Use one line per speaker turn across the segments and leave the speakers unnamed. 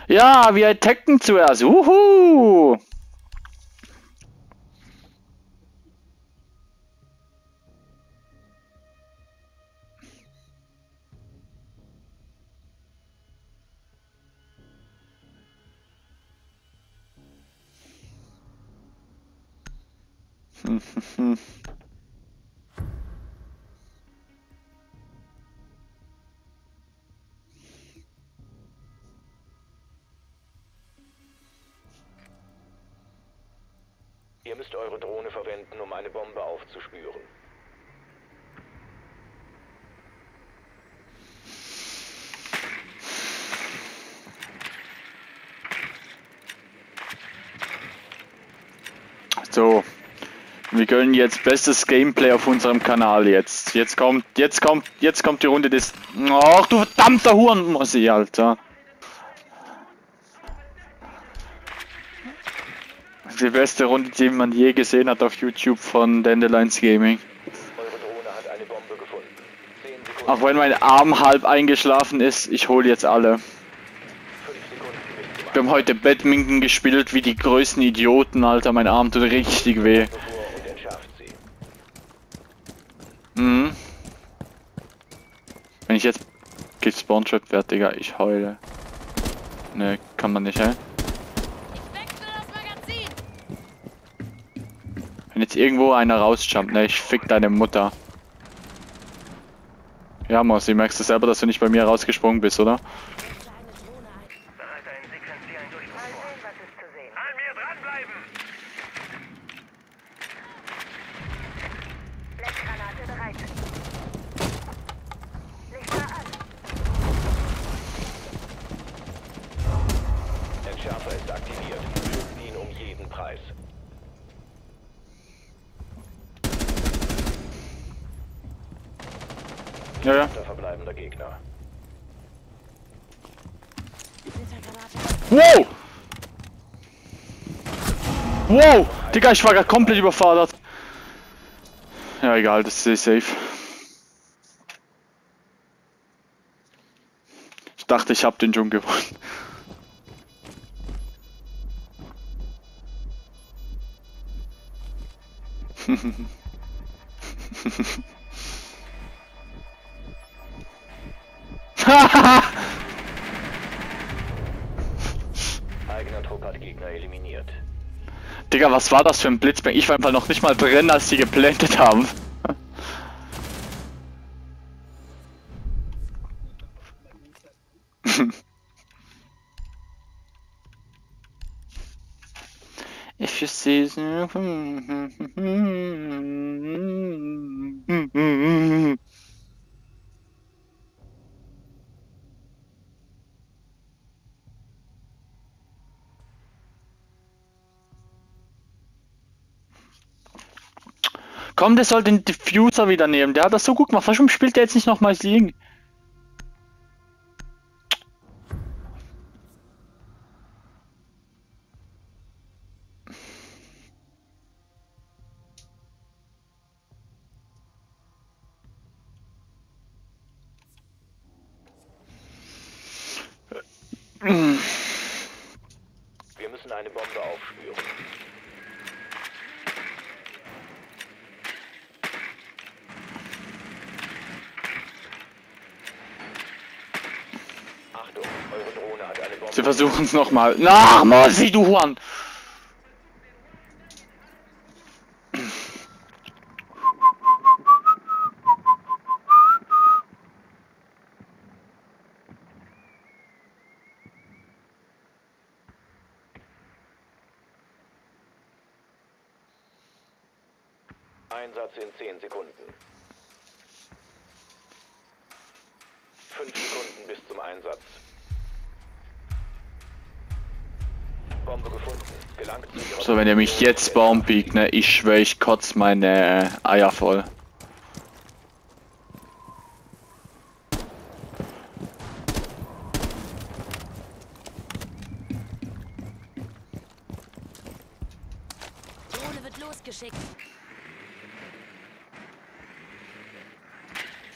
Ja, wir attacken zuerst. Uhu!
Ihr müsst eure Drohne verwenden, um eine Bombe aufzuspüren.
So, wir gönnen jetzt bestes Gameplay auf unserem Kanal jetzt. Jetzt kommt die Runde des... Ach du verdammter Hurenmussi, Alter. Die beste Runde, die man je gesehen hat auf YouTube von Dandelions Gaming.
Eure Drohne hat eine Bombe gefunden. 10 Sekunden.
Auch wenn mein Arm halb eingeschlafen ist, ich hole jetzt alle.
5 Sekunden bis zum
Wir haben heute Badminton gespielt wie die größten Idioten, Alter. Mein Arm tut richtig weh.
Einsatz vor und entschärft sie.
Mhm. Wenn ich jetzt gespawnt werde, Digga, ich heule. Ne, kann man nicht, hä? Wenn jetzt irgendwo einer rausjumpt, ne, ich fick deine Mutter. Ja, Mossi, merkst du selber, dass du nicht bei mir rausgesprungen bist, oder?
Bereite einen sequenziellen Durchbruch vor. An mir dranbleiben!
Blendgranate bereit. Lichter an.
Entschärfer ist aktiviert. Schützt ihn um jeden Preis.
Ja, ja.
Der verbleibender Gegner.
Wow! Wow! Digga, ich war gerade komplett überfordert. Ja, egal, das ist safe. Ich dachte, ich hab den schon gewonnen.
Eigener Trupp hat Gegner eliminiert.
Digga, was war das für ein Blitzbang? Ich war einfach noch nicht mal drin, als die geblendet haben. If you see... Komm, der soll den Diffuser wieder nehmen. Der hat das so gut gemacht. Warum spielt der jetzt nicht nochmal liegen?
Wir müssen eine Bombe aufspüren. Achtung, eure Drohne hat eine Bombe.
Sie versuchen es nochmal. Na, Mossi, du Huren!
Einsatz in 10 Sekunden. 5 Sekunden bis zum Einsatz. Bombe gefunden. Gelangt zu ihrer
So, wenn ihr mich jetzt Baum biegt, ne, ich schwöre, ich kotz meine Eier voll.
Drohne wird losgeschickt.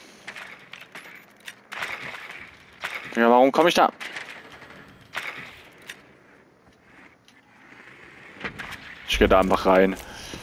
Ja, warum komme ich da? Ich gehe da einfach rein.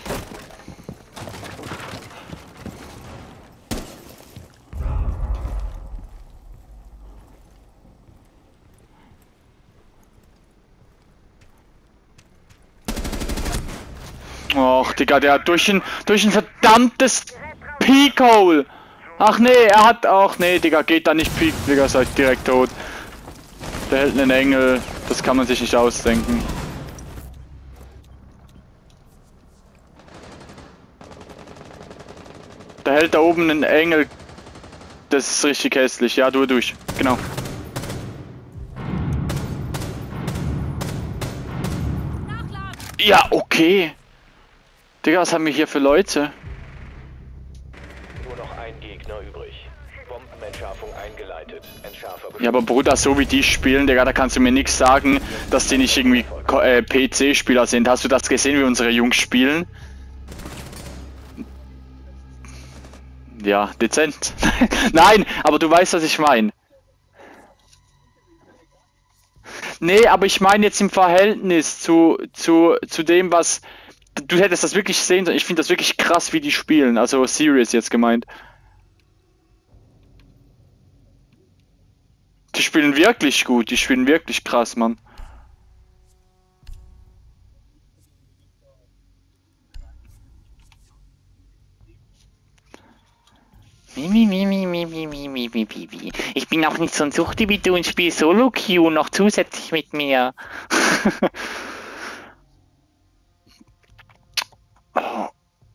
Och, Digga, der hat durch ein verdammtes Peak-Hole. Ach nee, er hat auch, nee, Digga, geht da nicht Peak, Digga, seid direkt tot. Der hält einen Engel, das kann man sich nicht ausdenken. Der hält da oben einen Engel, das ist richtig hässlich, ja, durch, genau. Ja, okay. Digga, was haben wir hier für Leute?
Nur noch ein Gegner übrig. Bombenentschärfung eingeleitet. Entschärfer
Ja, aber Bruder, so wie die spielen, Digga, da kannst du mir nichts sagen, dass die nicht irgendwie PC-Spieler sind. Hast du das gesehen, wie unsere Jungs spielen? Ja, dezent. Nein, aber du weißt, was ich meine. Nee, aber ich meine jetzt im Verhältnis zu dem, was... Du hättest das wirklich sehen sollen. Ich finde das wirklich krass, wie die spielen. Also serious jetzt gemeint. Die spielen wirklich gut. Die spielen wirklich krass, Mann. Ich bin auch nicht so ein Suchti wie du und spiele Solo-Queue noch zusätzlich mit mir. Oh.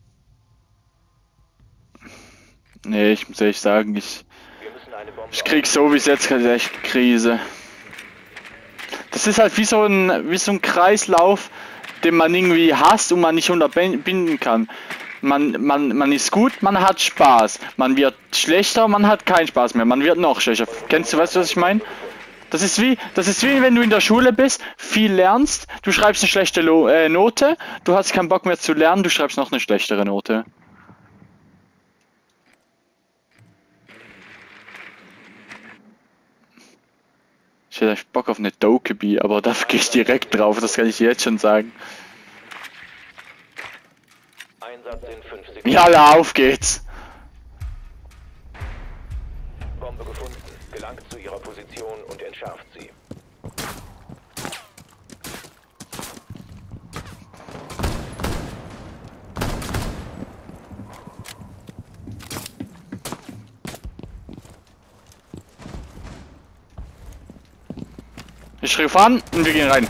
Nee, ich muss ehrlich sagen, ich krieg so wie es jetzt gerade echt Krise. Das ist halt wie so ein Kreislauf, den man irgendwie hasst und man nicht unterbinden kann. Man ist gut, man hat Spaß. Man wird schlechter, man hat keinen Spaß mehr. Man wird noch schlechter. Weißt du, was ich meine? Das ist wie wenn du in der Schule bist, viel lernst, du schreibst eine schlechte Note, du hast keinen Bock mehr zu lernen, du schreibst noch eine schlechtere Note. Ich hätte echt Bock auf eine Dokkaebi, aber dafür gehe ich direkt drauf, das kann ich dir jetzt schon sagen.
Einsatz in 5 Sekunden.
Ja, auf geht's!
Bombe gefunden. Gelangt zu ihrer Position und entschärft sie.
Ich rief an und wir gehen rein.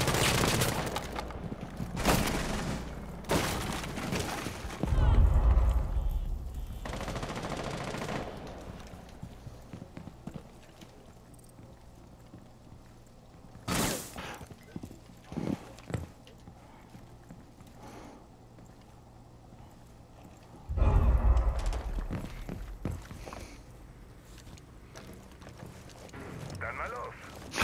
Dann mal los.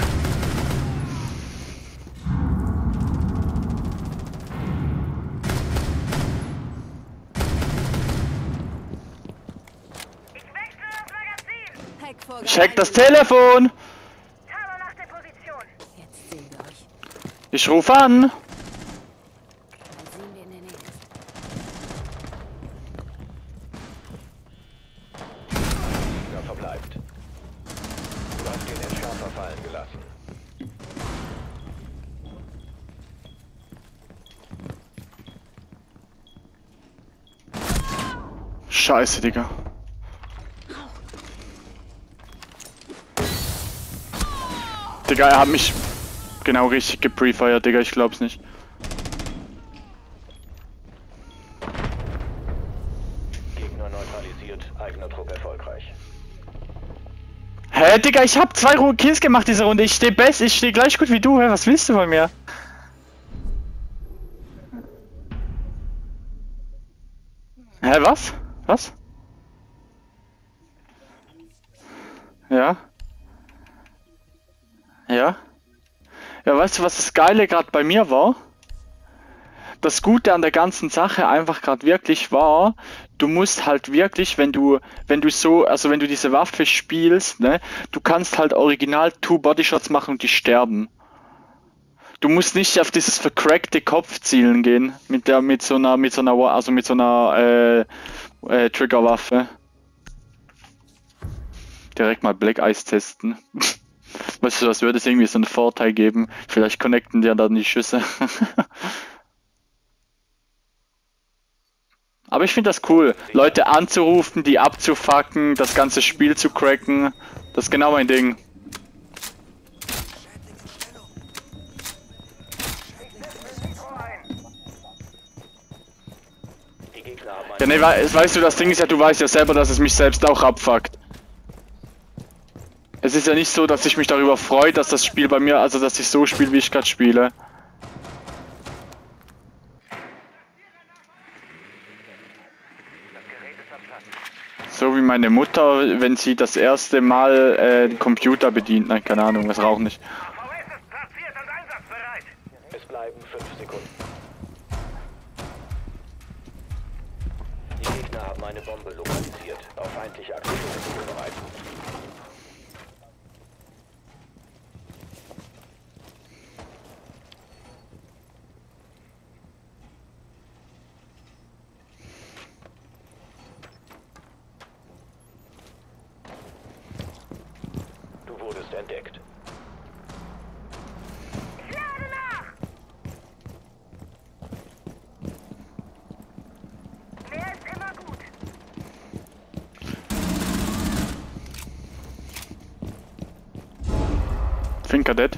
Ich hack das Telefon!
Talo nach der Position.
Jetzt sehen wir euch.
Ich rufe an!
Dann sehen wir in der Nähe.
Gegner verbleibt. Du hast den Entschärfer fallen gelassen.
Scheiße, Digga. Digga, er hat mich genau richtig geprefeiert, Digga, ich glaub's nicht.
Gegner neutralisiert. Eigener Trupp erfolgreich.
Hä, Digga, ich hab 2 Kills gemacht diese Runde. Ich steh gleich gut wie du. Hä, was willst du von mir? Hä, was? Was? Ja? Ja? Ja, weißt du, was das Geile gerade bei mir war? Das Gute an der ganzen Sache einfach gerade wirklich war, du musst halt wirklich, wenn du diese Waffe spielst, ne, du kannst halt original 2 Bodyshots machen und die sterben. Du musst nicht auf dieses vercrackte Kopfzielen gehen mit so einer Triggerwaffe. Direkt mal Black Ice testen. Weißt du, das würde es irgendwie so einen Vorteil geben. Vielleicht connecten die ja dann die Schüsse. Aber ich finde das cool, Leute anzurufen, die abzufacken, das ganze Spiel zu cracken. Das ist genau mein Ding.
Die Gegner haben
Ja, ne, weißt du, das Ding ist ja, du weißt ja selber, dass es mich selbst auch abfuckt. Es ist ja nicht so, dass ich mich darüber freue, dass das Spiel bei mir, also dass ich so spiele, wie ich gerade spiele. So wie meine Mutter, wenn sie das erste Mal den Computer bedient. Nein, keine Ahnung, das raucht nicht.
VS ist platziert und einsatzbereit.
Es bleiben 5 Sekunden. Die Gegner haben eine Bombe lokalisiert. Auf feindliche Aktionen vorbereiten. Du wurdest entdeckt.
Ich lade nach. Mehr ist immer gut.
Finker dead.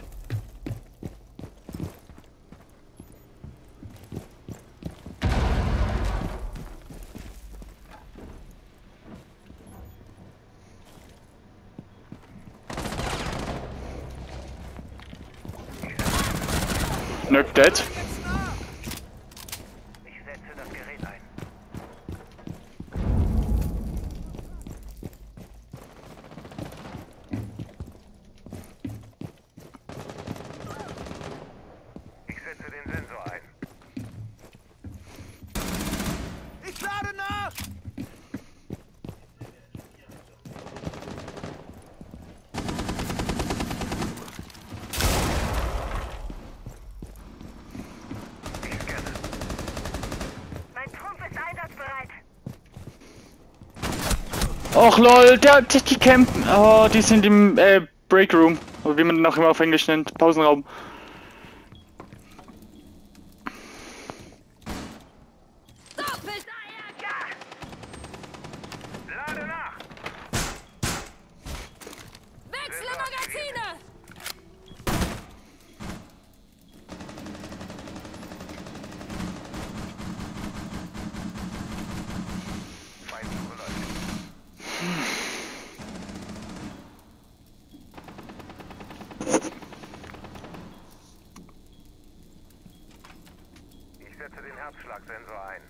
Knock dead.
Ich setze das Gerät ein. Ich setze den Sensor ein. Ich lade nach! Ich scanne. Mein Trumpf ist einsatzbereit.
Och lol, die campen. Oh, die sind im Break Room. Oder wie man den auch immer auf Englisch nennt. Pausenraum.
Lade nach!
Wechsle Magazine!
Feindsuche läuft. Ich setze den Herzschlagsensor ein.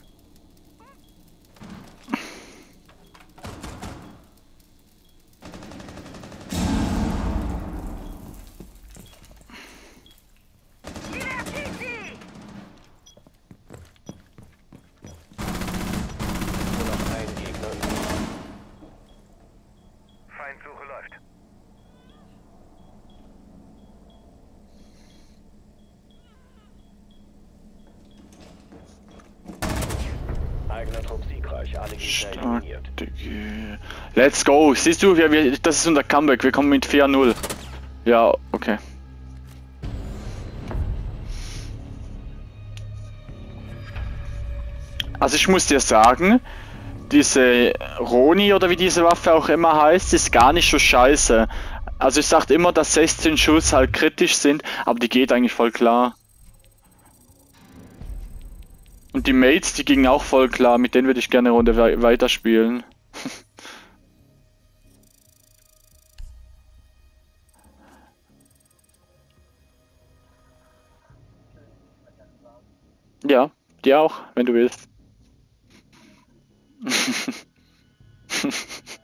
Nur noch ein Gegner übrig.
Feindsuche läuft.
Eigener Trupp siegreich. Alle Gegner eliminiert.
Let's go. Siehst du, das ist unser Comeback. Wir kommen mit 4-0. Ja, okay. Also ich muss dir sagen, diese Roni oder wie diese Waffe auch immer heißt, ist gar nicht so scheiße. Also ich sag immer, dass 16 Schuss halt kritisch sind, aber die geht eigentlich voll klar. Und die Mates, die gingen auch voll klar, mit denen würde ich gerne eine Runde weiterspielen. Ja, die auch, wenn du willst.